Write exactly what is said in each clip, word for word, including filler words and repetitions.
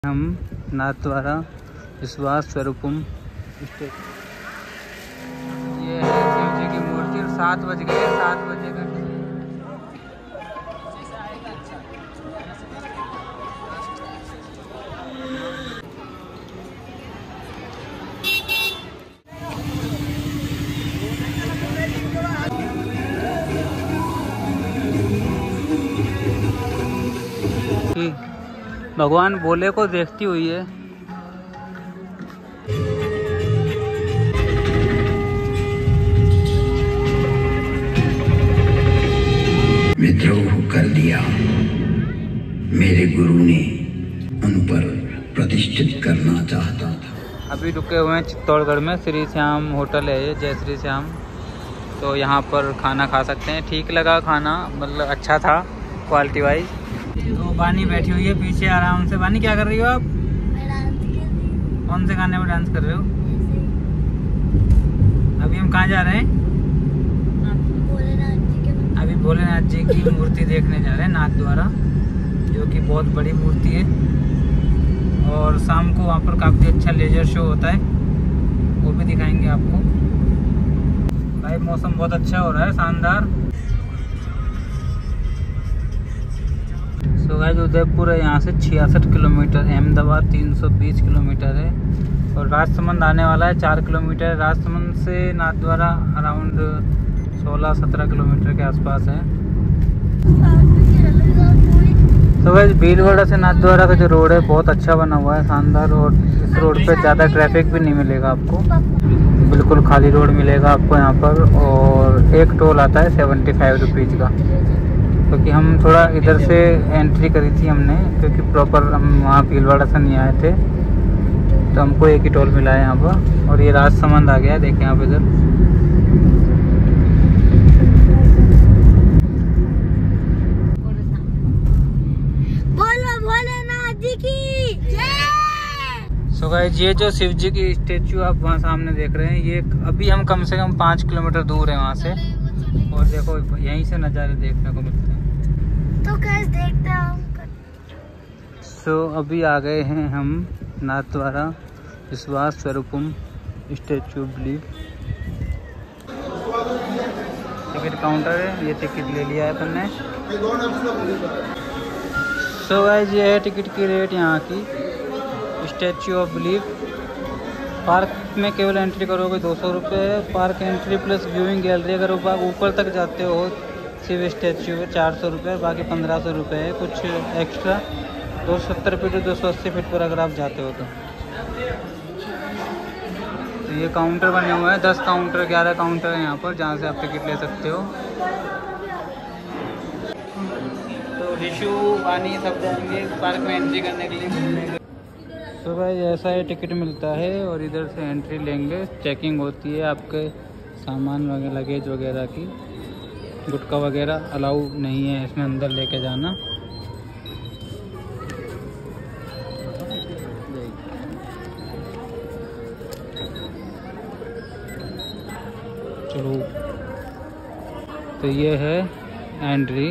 हम नाथद्वारा विश्वास स्वरूपम स्टेट। ये है शिव जी की मूर्ति और सात बज गए सात बजे का भगवान भोले को देखती हुई है। विद्रोह कर दिया, मेरे गुरु ने उन पर प्रतिष्ठित करना चाहता था। अभी रुके हुए हैं चित्तौड़गढ़ में, श्री श्याम होटल है ये, जय श्री श्याम। तो यहाँ पर खाना खा सकते हैं। ठीक लगा खाना, मतलब अच्छा था क्वालिटी वाइज। तो बानी बैठी हुई है पीछे आराम से। बानी क्या कर रही हो आप? कौन से गाने में डांस कर रहे हो? अभी हम कहाँ जा रहे हैं? अभी भोलेनाथ जी की मूर्ति देखने जा रहे हैं नाथद्वारा, जो कि बहुत बड़ी मूर्ति है। और शाम को वहाँ पर काफ़ी अच्छा लेजर शो होता है, वो भी दिखाएंगे आपको। भाई मौसम बहुत अच्छा हो रहा है, शानदार। तो गाइस उदयपुर है यहाँ से छियासठ किलोमीटर, अहमदाबाद तीन सौ बीस किलोमीटर है और राजसमंद आने वाला है चार किलोमीटर। राजसमंद से नाथद्वारा अराउंड सोलह सत्रह किलोमीटर के आसपास है। तो गाइस भीलवाड़ा से नाथद्वारा का जो रोड है बहुत अच्छा बना हुआ है, शानदार। और इस रोड पे ज़्यादा ट्रैफिक भी नहीं मिलेगा आपको, बिल्कुल खाली रोड मिलेगा आपको यहाँ पर। और एक टोल आता है सेवेंटी फाइव रुपीज़ का, क्योंकि तो हम थोड़ा इधर से एंट्री करी थी हमने, क्योंकि प्रॉपर हम वहाँ भीलवाड़ा से नहीं आए थे, तो हमको एक ही टोल मिला है यहाँ पर। और ये राजसमंद आ गया है, देखें आप इधर। बोलो भोलेनाथ जी की जय। सो गाइस ये जो शिव जी की स्टेचू आप वहाँ सामने देख रहे हैं, ये अभी हम कम से कम पाँच किलोमीटर दूर है वहाँ से। और देखो यहीं से नज़ारे देखने को मिलते हैं। तो कैसे देखते हैं हम? सो so, अभी आ गए हैं हम नाथद्वारा विश्वास स्वरूपम स्टेचू बिलीव। टिकट काउंटर है, ये टिकट ले लिया है अपन ने। सो so, गाइस ये है टिकट की रेट यहाँ की। स्टेचू ऑफ बिलीव पार्क में केवल एंट्री करोगे दो सौ रुपये है। Park entry plus viewing gallery, अगर आप ऊपर तक जाते हो शिव स्टैचू है चार सौ रुपये, बाकी पंद्रह सौ रुपये है। कुछ एक्स्ट्रा दो सौ सत्तर फीट दो सौ अस्सी फीट पर अगर आप जाते हो तो। तो ये काउंटर बने हुए हैं, दस काउंटर ग्यारह काउंटर है यहाँ पर, जहाँ से आप टिकट ले सकते हो। तो रिशु वानी सब जाएंगे पार्क में एंट्री करने के लिए। तो भाई ऐसा ही टिकट मिलता है और इधर से एंट्री लेंगे, चेकिंग होती है आपके सामान वगैरह, लगेज वगैरह की। गुटखा वगैरह अलाउ नहीं है इसमें अंदर लेके जाना। चलो तो ये है एंट्री।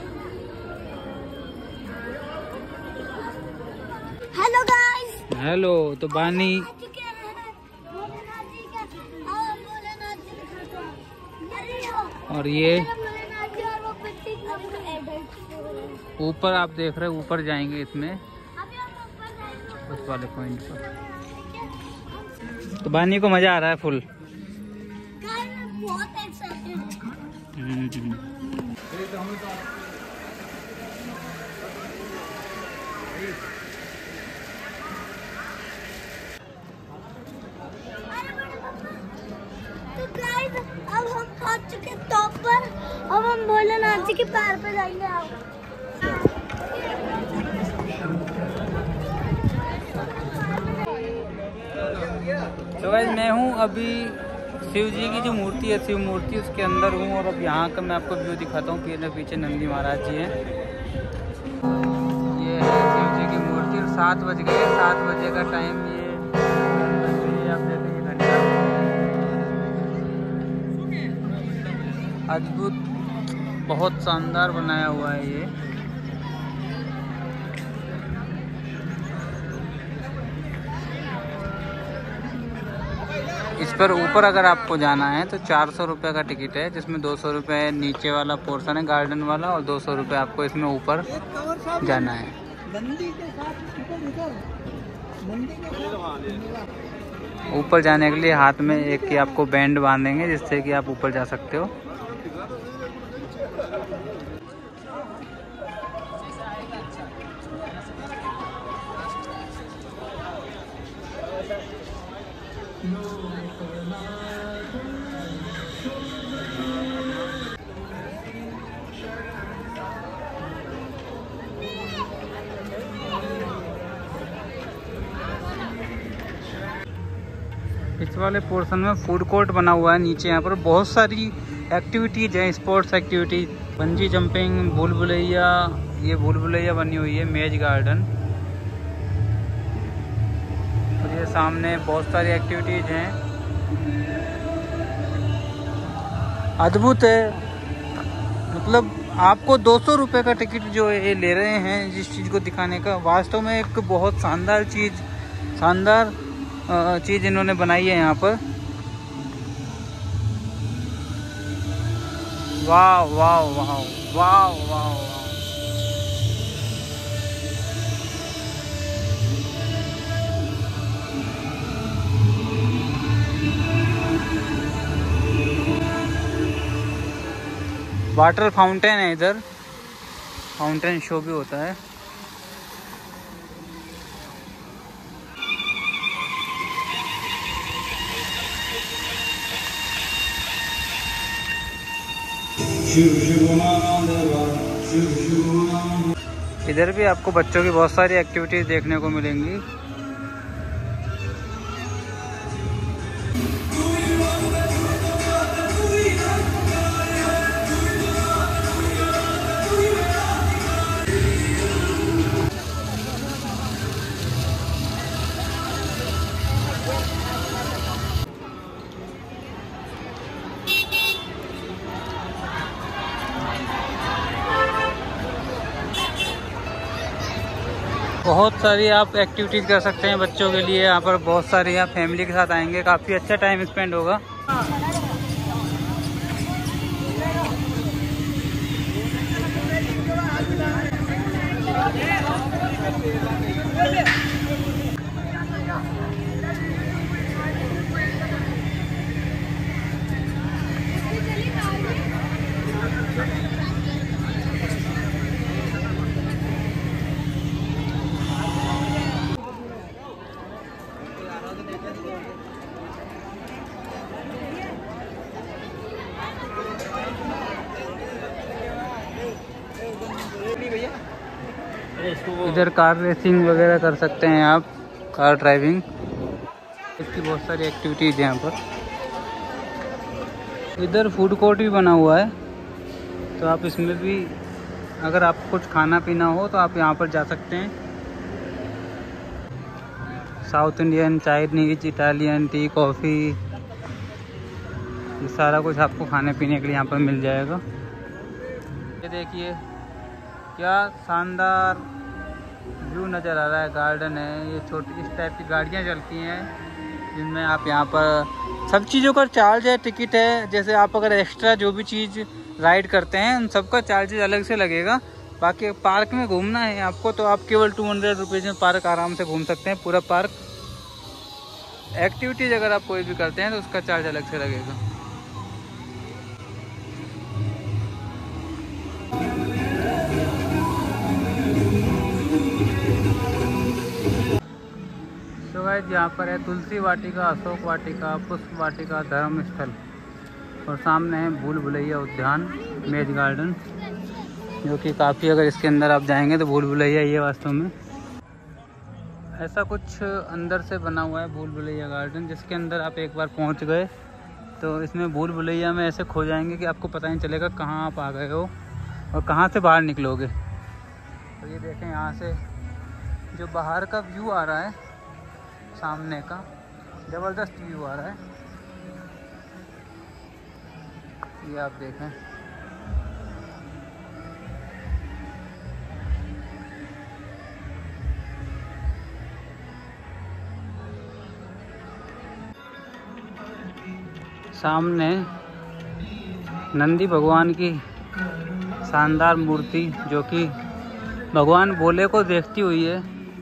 Hello guys. हेलो। तो बानी और ये ऊपर आप देख रहे हो, ऊपर जाएंगे इसमें उस वाले पॉइंट पर। तो बानी को मजा आ रहा है फुल। बहुत एक्साइटेड। तो गाइस अब हम पहुंच चुके टॉप पर। अब हम भोलेनाथ जी के पैर पे जाएंगे। आप तो गाइस मैं हूँ अभी शिव जी की जो मूर्ति है, शिव मूर्ति, उसके अंदर हूँ। और अब यहाँ का मैं आपको व्यू दिखाता हूँ। पीछे पीछे नंदी महाराज जी हैं। ये है शिव जी की मूर्ति और सात बज गए सात बजे का टाइम। ये आप देखेंगे घंटा, अद्भुत, बहुत शानदार बनाया हुआ है ये। इस पर ऊपर अगर आपको जाना है तो चार सौ रुपये का टिकट है, जिसमें दो सौ रुपये नीचे वाला पोर्शन है गार्डन वाला और दो सौ रुपये आपको इसमें ऊपर जाना है। ऊपर जाने के लिए हाथ में एक की आपको बैंड बांधेंगे जिससे कि आप ऊपर जा सकते हो। इस वाले पोर्शन में फूड कोर्ट बना हुआ है। नीचे यहाँ पर बहुत सारी एक्टिविटीज हैं, स्पोर्ट्स एक्टिविटी, बंजी जंपिंग, भूल भुलैया, ये भूल भुलैया बनी हुई है, मेज गार्डन। और ये सामने बहुत सारी एक्टिविटीज हैं, अद्भुत है। मतलब आपको दो सौ रुपये का टिकट जो ये ले रहे हैं जिस चीज़ को दिखाने का, वास्तव में एक बहुत शानदार चीज़ शानदार चीज़ इन्होंने बनाई है यहाँ पर। वाह वाह वाह वाह वाह वाह। वाटर फाउंटेन है, इधर फाउंटेन शो भी होता है। इधर भी आपको बच्चों की बहुत सारी एक्टिविटीज देखने को मिलेंगी। बहुत सारी आप एक्टिविटीज़ कर सकते हैं बच्चों के लिए। यहाँ पर बहुत सारी आप फैमिली के साथ आएंगे, काफ़ी अच्छा टाइम स्पेंड होगा। इधर कार रेसिंग वगैरह कर सकते हैं आप, कार ड्राइविंग, इसकी बहुत सारी एक्टिविटीज़ हैं यहाँ पर। इधर फूड कोर्ट भी बना हुआ है, तो आप इसमें भी अगर आपको कुछ खाना पीना हो तो आप यहाँ पर जा सकते हैं। South Indian, Chinese, Italian, tea, coffee, ये सारा कुछ आपको खाने पीने के लिए यहाँ पर मिल जाएगा। ये देखिए क्या शानदार व्यू नज़र आ रहा है, गार्डन है। ये छोटी इस टाइप की गाड़ियाँ चलती हैं जिनमें आप यहाँ पर सब चीज़ों का चार्ज है, टिकट है। जैसे आप अगर एक्स्ट्रा जो भी चीज़ राइड करते हैं उन सबका चार्जेस अलग से लगेगा। बाकी पार्क में घूमना है आपको तो आप केवल टू हंड्रेड रुपीज़ में पार्क आराम से घूम सकते हैं, पूरा पार्क। एक्टिविटीज़ अगर आप कोई भी करते हैं तो उसका चार्ज अलग से लगेगा। तो गाइस यहाँ पर है तुलसी वाटिका, अशोक वाटिका, पुष्प वाटिका, धर्म स्थल, और सामने है भूल भुलैया उद्यान, मेज गार्डन, जो कि काफ़ी, अगर इसके अंदर आप जाएंगे तो भूल भुलैया ये वास्तव में ऐसा कुछ अंदर से बना हुआ है भूल भुलैया गार्डन, जिसके अंदर आप एक बार पहुँच गए तो इसमें भूल भुलैया में ऐसे खो जाएंगे कि आपको पता नहीं चलेगा कहाँ आप आ गए हो और कहाँ से बाहर निकलोगे। तो ये देखें यहाँ से जो बाहर का व्यू आ रहा है, सामने का ज़बरदस्त व्यू आ रहा है, ये आप देखें। सामने नंदी भगवान की शानदार मूर्ति, जो कि भगवान भोले को देखती हुई है।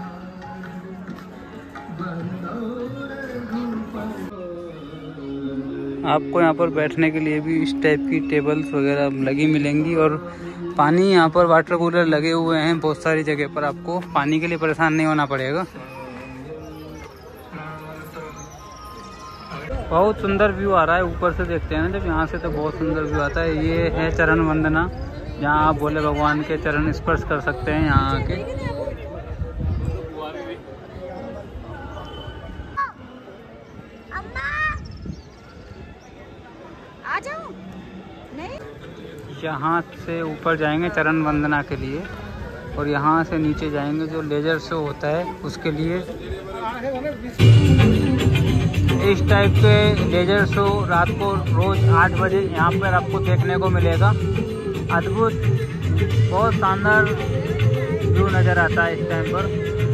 आपको यहाँ पर बैठने के लिए भी इस टाइप की टेबल्स वगैरह लगी मिलेंगी, और पानी यहाँ पर वाटर कूलर लगे हुए हैं बहुत सारी जगह पर। आपको पानी के लिए परेशान नहीं होना पड़ेगा। बहुत सुंदर व्यू आ रहा है, ऊपर से देखते हैं ना जब यहाँ से तो बहुत सुंदर व्यू आता है। ये है चरण वंदना, जहाँ आप भोले भगवान के चरण स्पर्श कर सकते हैं यहाँ आके। यहाँ से ऊपर जाएंगे चरण वंदना के लिए, और यहाँ से नीचे जाएंगे जो लेजर शो होता है उसके लिए। इस टाइप के लेजर शो रात को रोज आठ बजे यहाँ पर आपको देखने को मिलेगा। अद्भुत, बहुत शानदार व्यू नज़र आता है इस टाइम पर।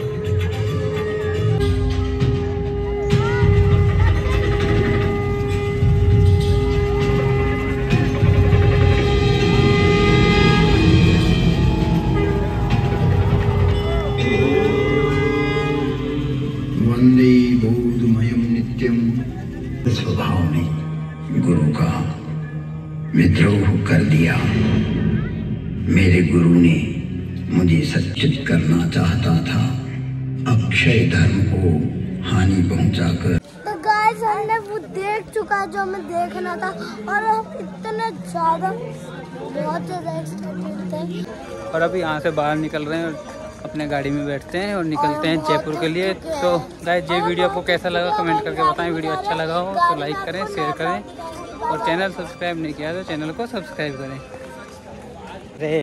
वंदे बोधमयम नित्यम। स्वभाव में गुरु का विद्रोह कर दिया। मेरे गुरु ने मुझे सच्चित करना चाहता था, अक्षय धर्म को हानि पहुंचाकर। तो गाइस हमने वो देख चुका जो हमें देखना था, और हम इतने ज्यादा बहुत ज्यादा एक्साइटेड थे। और अभी यहाँ से बाहर निकल रहे हैं, अपने गाड़ी में बैठते हैं और निकलते हैं जयपुर के लिए। तो गाइस ये वीडियो आपको कैसा लगा कमेंट करके बताएं। वीडियो अच्छा लगा हो तो लाइक करें, शेयर करें, और चैनल सब्सक्राइब नहीं किया तो चैनल को सब्सक्राइब करें।